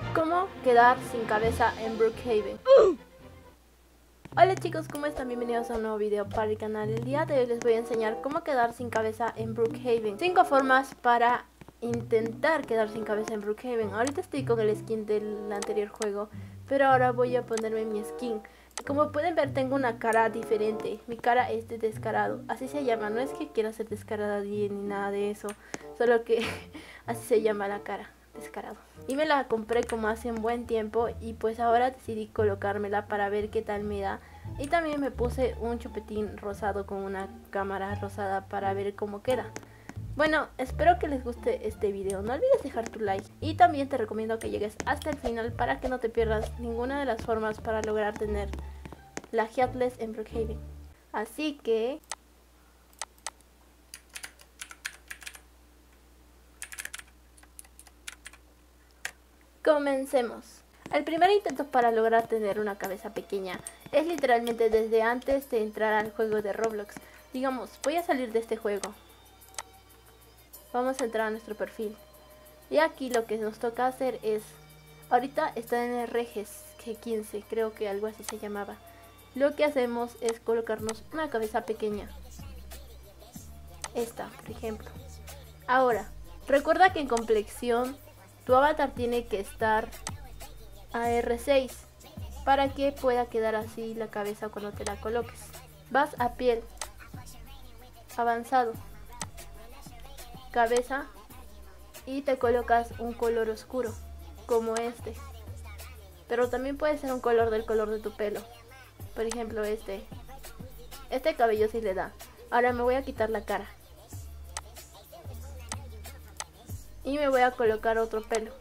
¿Cómo quedar sin cabeza en Brookhaven? Hola chicos, ¿cómo están? Bienvenidos a un nuevo video para el canal. El día de hoy les voy a enseñar cómo quedar sin cabeza en Brookhaven. 5 formas para intentar quedar sin cabeza en Brookhaven. Ahorita estoy con el skin del anterior juego, pero ahora voy a ponerme mi skin. Como pueden ver, tengo una cara diferente. Mi cara es de descarado, así se llama. No es que quiera ser descarada ni nada de eso, solo que así se llama la cara, descarado. Y me la compré como hace un buen tiempo y pues ahora decidí colocármela para ver qué tal me da. Y también me puse un chupetín rosado con una cámara rosada para ver cómo queda. Bueno, espero que les guste este video. No olvides dejar tu like y también te recomiendo que llegues hasta el final para que no te pierdas ninguna de las formas para lograr tener la Headless en Brookhaven. Así que comencemos. El primer intento para lograr tener una cabeza pequeña es literalmente desde antes de entrar al juego de Roblox. Digamos, voy a salir de este juego. Vamos a entrar a nuestro perfil. Y aquí lo que nos toca hacer es... Ahorita está en el Reges G15, creo que algo así se llamaba. Lo que hacemos es colocarnos una cabeza pequeña. Esta, por ejemplo. Ahora, recuerda que en complexión tu avatar tiene que estar a R6 para que pueda quedar así la cabeza cuando te la coloques. Vas a piel, avanzado, cabeza y te colocas un color oscuro como este, pero también puede ser un color del color de tu pelo. Por ejemplo este cabello sí le da. Ahora me voy a quitar la cara y me voy a colocar otro pelo.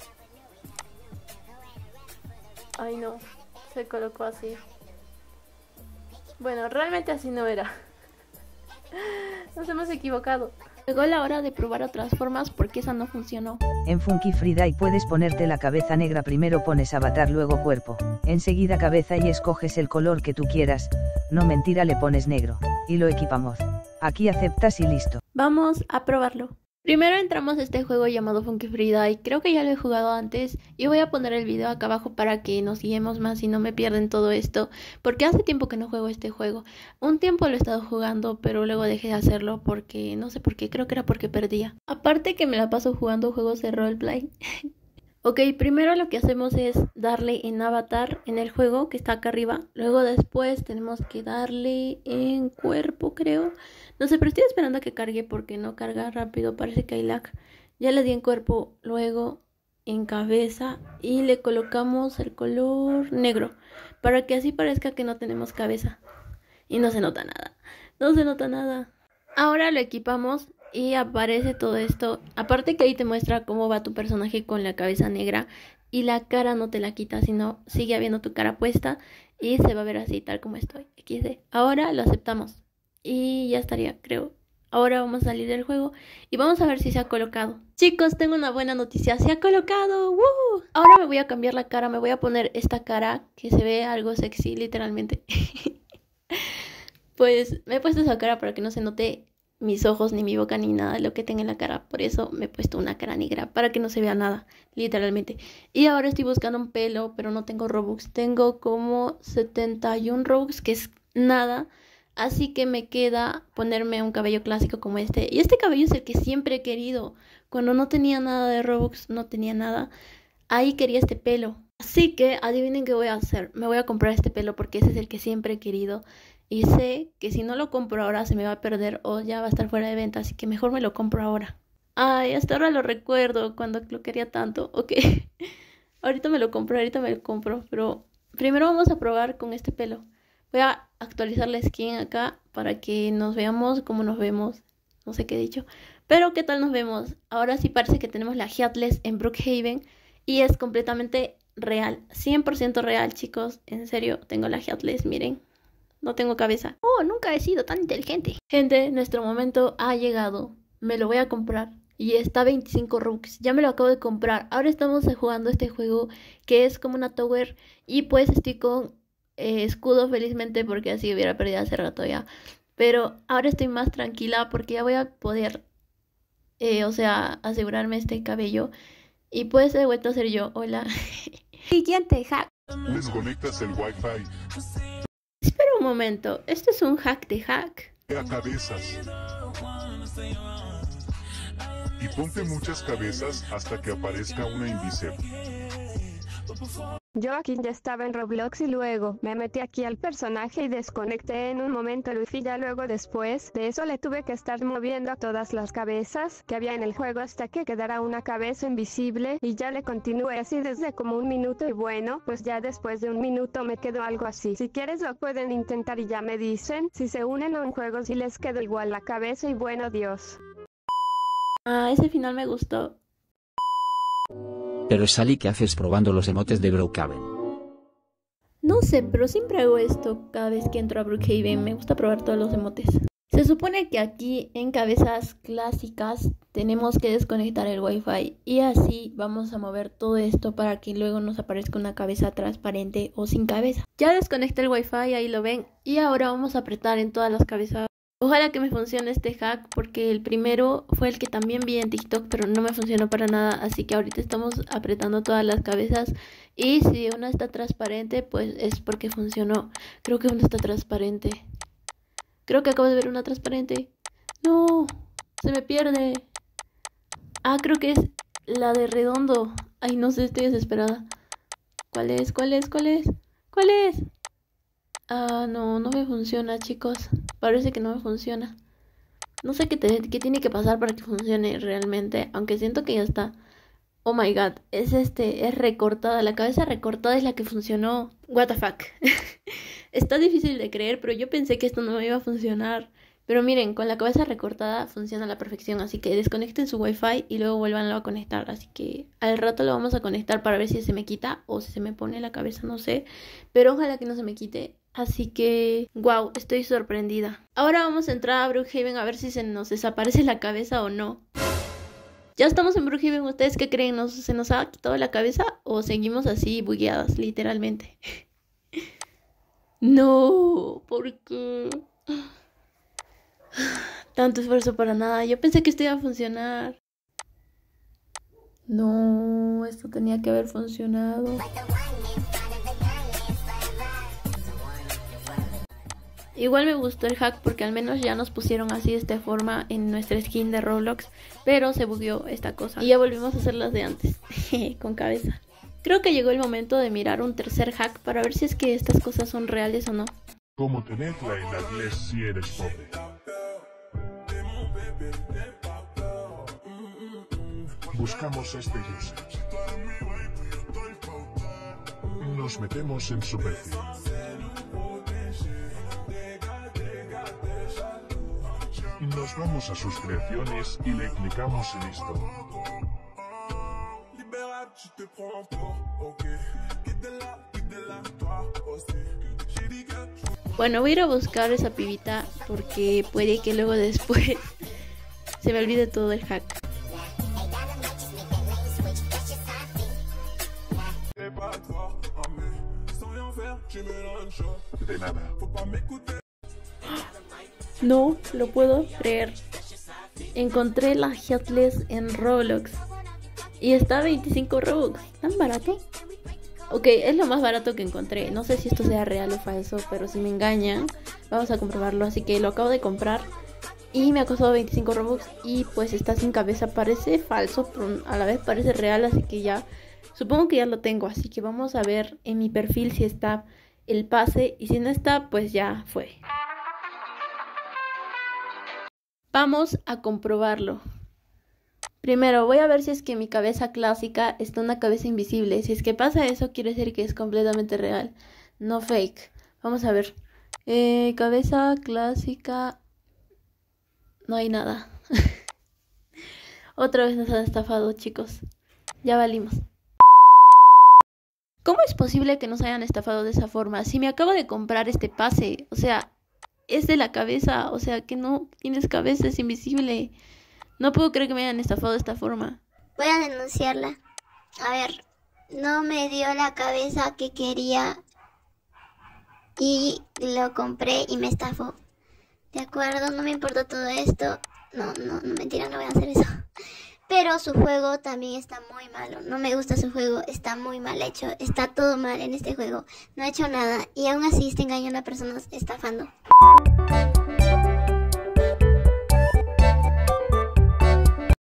Ay no, se colocó así. Bueno, realmente así no era. Nos hemos equivocado. Llegó la hora de probar otras formas porque esa no funcionó. En Funky Friday puedes ponerte la cabeza negra, primero pones avatar, luego cuerpo, enseguida cabeza y escoges el color que tú quieras, no mentira, le pones negro, y lo equipamos. Aquí aceptas y listo. Vamos a probarlo. Primero entramos a este juego llamado Funky Friday, creo que ya lo he jugado antes y voy a poner el video acá abajo para que nos guiemos más y no me pierden todo esto, porque hace tiempo que no juego este juego. Un tiempo lo he estado jugando, pero luego dejé de hacerlo porque no sé por qué, creo que era porque perdía. Aparte que me la paso jugando juegos de roleplay. Ok, primero lo que hacemos es darle en avatar en el juego que está acá arriba. Luego después tenemos que darle en cuerpo, creo. No sé, pero estoy esperando a que cargue porque no carga rápido, parece que hay lag. Ya le di en cuerpo, luego en cabeza y le colocamos el color negro para que así parezca que no tenemos cabeza. Y no se nota nada, no se nota nada. Ahora lo equipamos y aparece todo esto. Aparte que ahí te muestra cómo va tu personaje con la cabeza negra y la cara no te la quita, sino sigue habiendo tu cara puesta y se va a ver así tal como estoy. XD. Ahora lo aceptamos y ya estaría, creo. Ahora vamos a salir del juego y vamos a ver si se ha colocado. Chicos, tengo una buena noticia, se ha colocado. ¡Woo! Ahora me voy a cambiar la cara, me voy a poner esta cara que se ve algo sexy, literalmente. Pues me he puesto esa cara para que no se note mis ojos, ni mi boca, ni nada de lo que tenga en la cara. Por eso me he puesto una cara negra, para que no se vea nada, literalmente. Y ahora estoy buscando un pelo, pero no tengo Robux. Tengo como 71 Robux, que es nada. Así que me queda ponerme un cabello clásico como este. Y este cabello es el que siempre he querido. Cuando no tenía nada de Robux, no tenía nada, ahí quería este pelo. Así que adivinen qué voy a hacer. Me voy a comprar este pelo porque ese es el que siempre he querido. Y sé que si no lo compro ahora se me va a perder o ya va a estar fuera de venta, así que mejor me lo compro ahora. Ay, hasta ahora lo recuerdo cuando lo quería tanto. Ok, ahorita me lo compro, pero primero vamos a probar con este pelo. Voy a actualizar la skin acá para que nos veamos como nos vemos. No sé qué he dicho, pero qué tal nos vemos. Ahora sí parece que tenemos la Headless en Brookhaven y es completamente real, 100% real, chicos. En serio, tengo la Headless, miren. No tengo cabeza. Oh, nunca he sido tan inteligente. Gente, nuestro momento ha llegado. Me lo voy a comprar. Y está 25 Robux. Ya me lo acabo de comprar. Ahora estamos jugando este juego que es como una tower. Y pues estoy con escudo felizmente porque así hubiera perdido hace rato ya. Pero ahora estoy más tranquila porque ya voy a poder, asegurarme este cabello. Y pues he vuelto a ser yo. Hola. Siguiente hack. Desconectas el Wi-Fi. Espera un momento. Esto es un hack de hack. A cabezas. Y ponte muchas cabezas hasta que aparezca una invisible. Yo aquí ya estaba en Roblox y luego me metí aquí al personaje y desconecté en un momento el wifi. Ya luego después de eso le tuve que estar moviendo a todas las cabezas que había en el juego hasta que quedara una cabeza invisible, y ya le continué así desde como un minuto. Y bueno, pues ya después de un minuto me quedó algo así. Si quieres lo pueden intentar y ya me dicen si se unen a un juego si les quedó igual la cabeza. Y bueno, adiós. Ah, ese final me gustó. Pero Sally, ¿qué haces probando los emotes de Brookhaven? No sé, pero siempre hago esto cada vez que entro a Brookhaven. Me gusta probar todos los emotes. Se supone que aquí en cabezas clásicas tenemos que desconectar el Wi-Fi y así vamos a mover todo esto para que luego nos aparezca una cabeza transparente o sin cabeza. Ya desconecté el Wi-Fi, ahí lo ven, y ahora vamos a apretar en todas las cabezas. Ojalá que me funcione este hack porque el primero fue el que también vi en TikTok, pero no me funcionó para nada, así que ahorita estamos apretando todas las cabezas y si una está transparente pues es porque funcionó. Creo que una está transparente. Creo que acabo de ver una transparente. No, se me pierde. Ah, creo que es la de redondo. Ay, no sé, estoy desesperada. ¿Cuál es? ¿Cuál es? ¿Cuál es? ¿Cuál es? Ah, no me funciona, chicos. Parece que no me funciona. No sé qué tiene que pasar para que funcione realmente, aunque siento que ya está. Oh my god, es recortada. La cabeza recortada es la que funcionó. What the fuck. Está difícil de creer, pero yo pensé que esto no me iba a funcionar. Pero miren, con la cabeza recortada funciona a la perfección, así que desconecten su wifi y luego vuélvanlo a conectar. Así que al rato lo vamos a conectar para ver si se me quita o si se me pone la cabeza, no sé. Pero ojalá que no se me quite. Así que, wow, estoy sorprendida. Ahora vamos a entrar a Brookhaven a ver si se nos desaparece la cabeza o no. Ya estamos en Brookhaven, ¿ustedes qué creen? ¿Se nos ha quitado la cabeza o seguimos así bugueadas, literalmente? No, ¿por qué? Tanto esfuerzo para nada. Yo pensé que esto iba a funcionar. No, esto tenía que haber funcionado. Igual me gustó el hack porque al menos ya nos pusieron así de esta forma en nuestra skin de Roblox, pero se bugueó esta cosa y ya volvimos a hacer las de antes, con cabeza. Creo que llegó el momento de mirar un tercer hack para ver si es que estas cosas son reales o no. Como tenerla en la iglesia si eres pobre. Buscamos este user. Nos metemos en su perfil. Nos vamos a sus creaciones y le clicamos en esto. Bueno, voy a ir a buscar esa pibita porque puede que luego después se me olvide todo el hack. De nada. No lo puedo creer. Encontré la Headless en Roblox y está a 25 Robux. ¿Tan barato? Ok, es lo más barato que encontré. No sé si esto sea real o falso, pero si me engañan, vamos a comprobarlo. Así que lo acabo de comprar y me ha costado 25 Robux y pues está sin cabeza. Parece falso, pero a la vez parece real, así que ya, supongo que ya lo tengo. Así que vamos a ver en mi perfil si está el pase y si no está, pues ya fue. Vamos a comprobarlo. Primero voy a ver si es que mi cabeza clásica está una cabeza invisible. Si es que pasa eso, quiere decir que es completamente real, no fake. Vamos a ver. Cabeza clásica. No hay nada. Otra vez nos han estafado, chicos. Ya valimos. ¿Cómo es posible que nos hayan estafado de esa forma? Si me acabo de comprar este pase, o sea, es de la cabeza, o sea, que no tienes cabeza, es invisible. No puedo creer que me hayan estafado de esta forma. Voy a denunciarla. A ver, no me dio la cabeza que quería y lo compré y me estafó. De acuerdo, no me importa todo esto. No, mentira, no voy a hacer eso. Pero su juego también está muy malo. No me gusta su juego, está muy mal hecho. Está todo mal en este juego. No ha hecho nada y aún así está engañando a personas, estafando.